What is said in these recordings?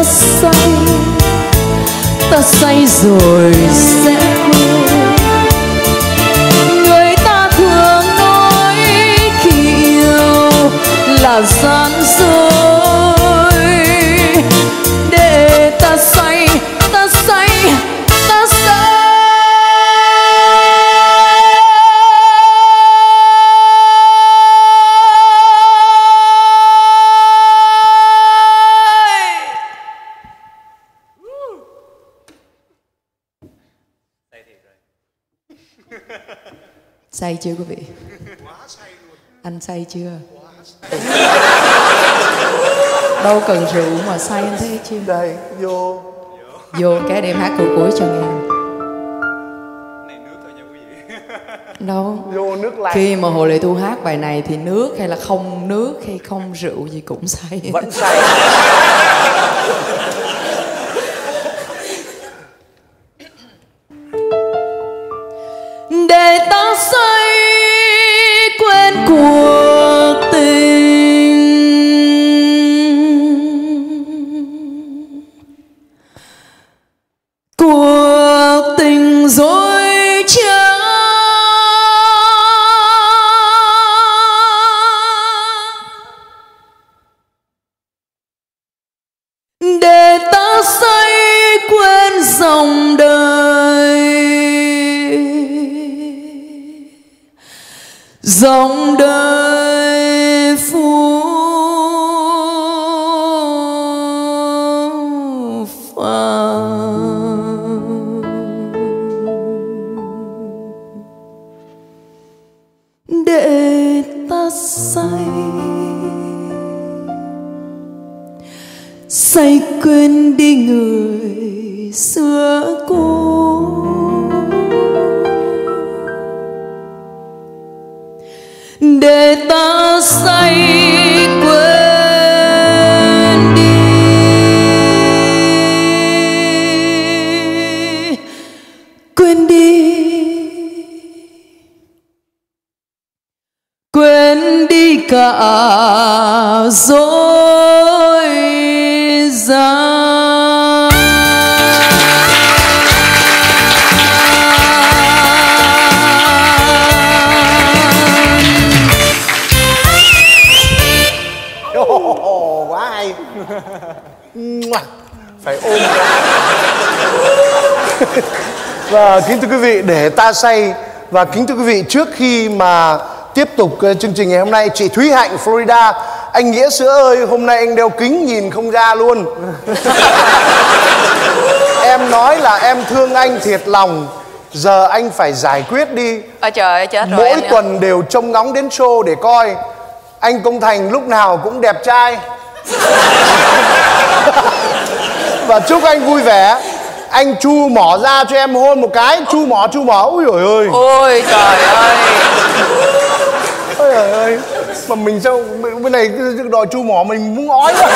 ta say rồi sẽ quên. Người ta thường nói khi yêu là gian dối, để ta say, ta say, ta say. Say chưa quý vị? Anh say chưa? Đâu cần rượu mà say anh thế chứ. Đây, vô. Vô cái đêm hát của cuối cho nghe. Này nước thôi nha quý vị. Đâu. Vô nước lạnh. Khi mà Hồ Lệ Thu hát bài này thì nước hay là không nước hay không rượu gì cũng say. Vẫn say. Để ta say quên cuộc tình, cuộc tình dối trá. Để ta say quên dòng đời, dòng đời phũ phàng. Để ta say, say quên đi người xưa cũ. Để ta say quên đi, quên đi, quên đi cả dối gian. Quá hay. Phải ôm. Và kính thưa quý vị, để ta say. Và kính thưa quý vị, trước khi mà tiếp tục chương trình ngày hôm nay, chị Thúy Hạnh Florida, anh Nghĩa Sữa ơi, hôm nay anh đeo kính nhìn không ra luôn. Em nói là em thương anh thiệt lòng, giờ anh phải giải quyết đi. Ôi trời ơi, chết rồi. Mỗi tuần đều trông ngóng đến show để coi. Anh Công Thành lúc nào cũng đẹp trai. Và chúc anh vui vẻ. Anh chu mỏ ra cho em hôn một cái. Chu mỏ. Ôi trời ơi. Ôi trời ơi. Ôi trời ơi. Mà mình sao bên này đòi chu mỏ mình muốn ói quá.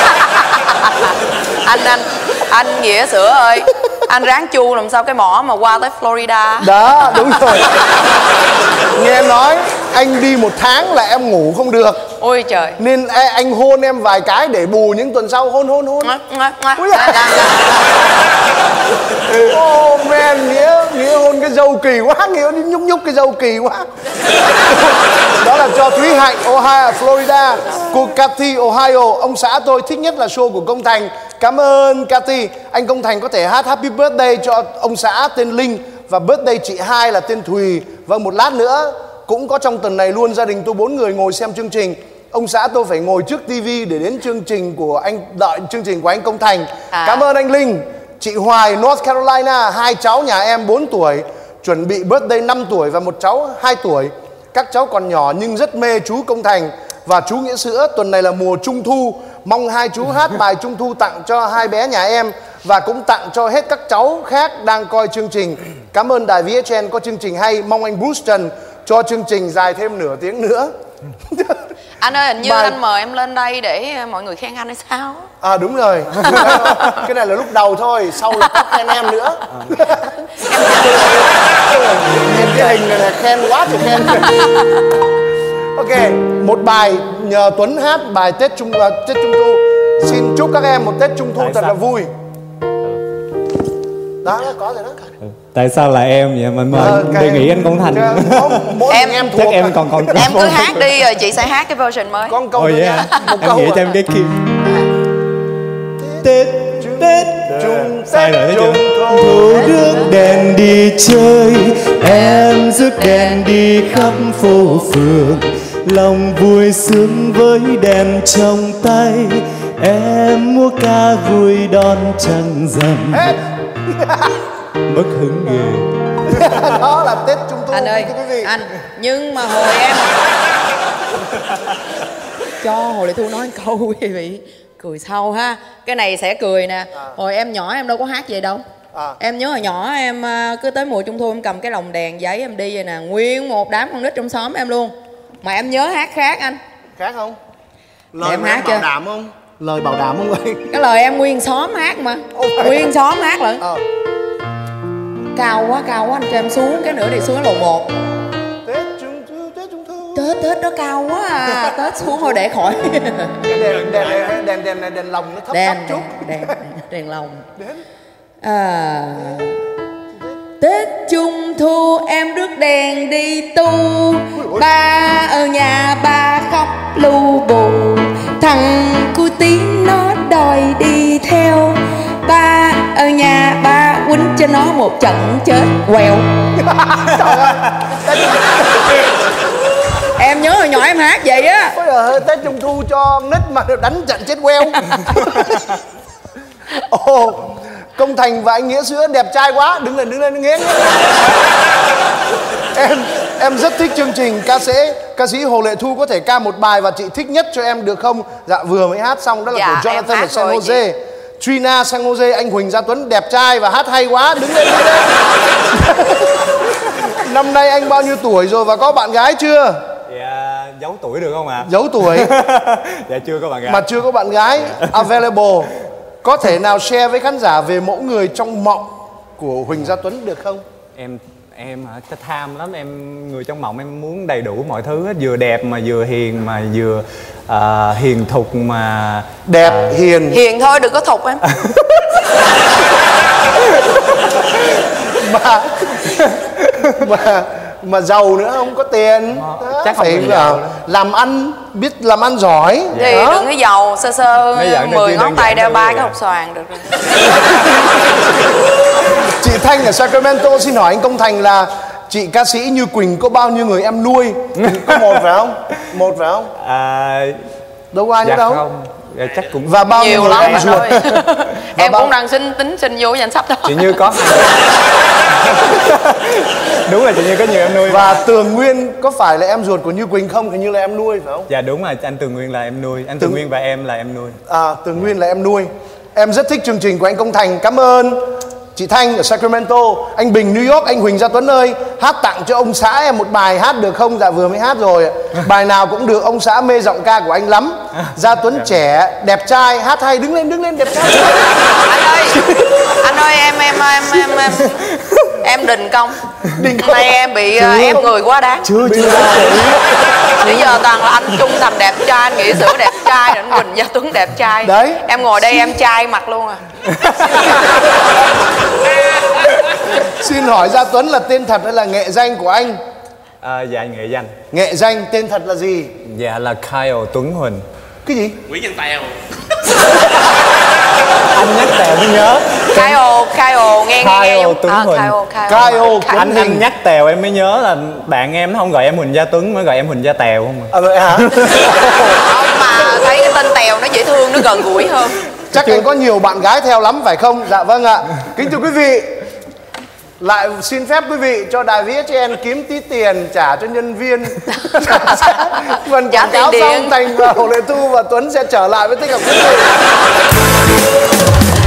Anh Nghĩa Sữa ơi, anh ráng chu làm sao cái mỏ mà qua tới Florida. Đó, đúng rồi. Nghe em nói anh đi 1 tháng là em ngủ không được. Ôi trời. Nên anh hôn em vài cái để bù những tuần sau. Hôn. Oh man, Nghĩa hôn cái dâu kỳ quá. Nghĩa nhúc cái dâu kỳ quá. Đó là cho Thúy Hạnh Ohio, Florida. Cô Cathy Ohio, ông xã tôi thích nhất là show của Công Thành. Cảm ơn Cathy. Anh Công Thành có thể hát Happy Birthday cho ông xã tên Linh và birthday chị hai là tên Thùy. Vâng, một lát nữa cũng có trong tuần này luôn, gia đình tôi 4 người ngồi xem chương trình. Ông xã tôi phải ngồi trước tivi để đến chương trình của anh, đợi chương trình của anh Công Thành. Cảm ơn anh Linh. Chị Hoài North Carolina, 2 cháu nhà em 4 tuổi, chuẩn bị birthday 5 tuổi và một cháu 2 tuổi. Các cháu còn nhỏ nhưng rất mê chú Công Thành và chú Nghĩa Sữa. Tuần này là mùa Trung Thu, mong hai chú hát bài Trung Thu tặng cho 2 bé nhà em và cũng tặng cho hết các cháu khác đang coi chương trình. Cảm ơn đài VHN có chương trình hay. Mong anh Bruce Trần cho chương trình dài thêm nửa tiếng nữa. Anh ơi, hình như anh mời em lên đây để mọi người khen anh hay sao? À đúng rồi. Cái này là lúc đầu thôi, sau là có khen em nữa. Em cái hình này là khen quá thì khen. Ok, một bài nhờ Tuấn hát bài Tết Trung Thu. Xin chúc Chúc các em một Tết Trung Thu thật là vui. Đó, có rồi đó. Tại sao là em vậy? Mình đề nghị anh Công Thành. Mỗi em thuộc. Chắc em còn Em cứ hát đi rồi chị sẽ hát cái version mới. Con câu Ôi nữa vậy nha. hả? Một Em câu nghĩ à. cho em cái kia. Tết sai rồi thấy chưa? Thu rước đèn đi chơi, em rước đèn đi khắp phố phường, lòng vui sướng với đèn trong tay, em múa ca vui đón trăng rằm. Mất hứng ghê. Đó là Tết Trung Thu. Anh ơi, thưa quý vị. anh, nhưng mà hồi em cho Hồ Lệ Thu nói một câu quý vị cười sau ha. Cái này sẽ cười nè. Hồi em nhỏ em đâu có hát vậy đâu. Em nhớ hồi nhỏ em cứ tới mùa Trung Thu em cầm cái lồng đèn giấy em đi vậy nè, nguyên một đám con nít trong xóm em luôn. Mà em nhớ hát khác anh. Khác không? Lời em hát bảo chưa? đảm không? Lời bảo đảm không vậy? Cái lời em nguyên xóm hát mà. Nguyên xóm hát lận. Cao quá anh cho em xuống cái nữa đi xuống lầu 1. Tết Trung Thu, Tết Trung Thu. Tết đó cao quá à. Tết xuống thôi để khỏi. Đèn lồng nó thấp Đèn chút. đèn lồng. Tết Trung Thu em rước đèn đi tu, ba ở nhà ba khóc lu bù, thằng cu tí nó đòi đi theo, ba ở nhà ba quýnh cho nó một trận chết quèo. Em nhớ hồi nhỏ em hát vậy á. Ôi giời ơi, Tết Trung Thu cho nít mà đánh trận chết queo. Ồ, Công Thành và anh Nghĩa Sữa đẹp trai quá. Đứng lên Nghĩa. Em rất thích chương trình. Ca sĩ Hồ Lệ Thu có thể ca một bài và chị thích nhất cho em được không? Dạ vừa mới hát xong đó là của Jonathan ở San Jose. Trina San Jose, anh Huỳnh Gia Tuấn đẹp trai và hát hay quá. Đứng lên. Năm nay anh bao nhiêu tuổi rồi và có bạn gái chưa? Dạ, giấu tuổi được không ạ? Giấu tuổi. Dạ chưa có bạn gái. Mà chưa có bạn gái. Available. Có thể nào share với khán giả về mẫu người trong mộng của Huỳnh Gia Tuấn được không? Em hả? Tham lắm, em người trong mộng em muốn đầy đủ mọi thứ hết, vừa đẹp mà vừa hiền mà vừa hiền thục mà đẹp hiền thôi đừng có thục em. mà giàu nữa, không có tiền chắc phải là làm ăn, biết làm ăn giỏi thì đó. đừng có giàu sơ 10 ngón tay đeo 3 cái hộp xoàn được rồi. Chị Thanh ở Sacramento xin hỏi anh Công Thành là chị ca sĩ Như Quỳnh có bao nhiêu người em nuôi? Có một phải không? Đâu có ai nữa đâu. Không. Dạ, chắc cũng và bao nhiêu lắm em ruột? Em cũng đang xin vô danh sách đó. Chị Như có. Đúng là chị Như có nhiều em nuôi. Và Tường Nguyên có phải là em ruột của Như Quỳnh không? Hình như là em nuôi phải không? Dạ đúng rồi, anh Tường Nguyên là em nuôi. Anh Tường Nguyên và em là em nuôi. Tường Nguyên là em nuôi. Em rất thích chương trình của anh Công Thành. Cảm ơn chị Thanh ở Sacramento. Anh Bình New York, anh Huỳnh Gia Tuấn ơi, hát tặng cho ông xã em một bài hát được không? Dạ vừa mới hát rồi. Bài nào cũng được, ông xã mê giọng ca của anh lắm. Gia Tuấn trẻ, đẹp trai, hát hay. Đứng lên đẹp trai. Anh ơi em đình công. Nay em bị ép người quá đáng. Chưa. Bây giờ toàn là anh Trung Thành đẹp trai, anh Nghĩa Sữa đẹp trai, anh Huỳnh Gia Tuấn đẹp trai. Đấy. Em ngồi đây em trai mặt luôn à. Xin hỏi Gia Tuấn là tên thật hay là nghệ danh của anh? Dạ nghệ danh. Nghệ danh tên thật là gì? Dạ là Kyle Tuấn Huỳnh. Cái gì? Nguyễn Văn Tèo. Anh nhắc Tèo mới nhớ. Kyle nghe Tuấn Huỳnh. Kyle Anh nhắc Tèo em mới nhớ là bạn em nó không gọi em Huỳnh Gia Tuấn mà gọi em Huỳnh Gia Tèo không à. Vậy hả? Không, mà thấy cái tên Tèo nó dễ thương, nó gần gũi hơn. Chắc anh có nhiều bạn gái theo lắm phải không? Dạ vâng ạ. Kính thưa quý vị, lại xin phép quý vị cho đài VHN kiếm tí tiền trả cho nhân viên. Phần quảng cáo xong, Thành và Hồ Lệ Thu và Tuấn sẽ trở lại với tất cả quý vị.